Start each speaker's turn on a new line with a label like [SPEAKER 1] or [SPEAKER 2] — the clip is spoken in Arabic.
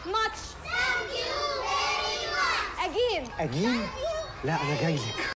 [SPEAKER 1] much.
[SPEAKER 2] Thank you very much.
[SPEAKER 1] Again.
[SPEAKER 3] أجين؟ لا أنا جاي لك.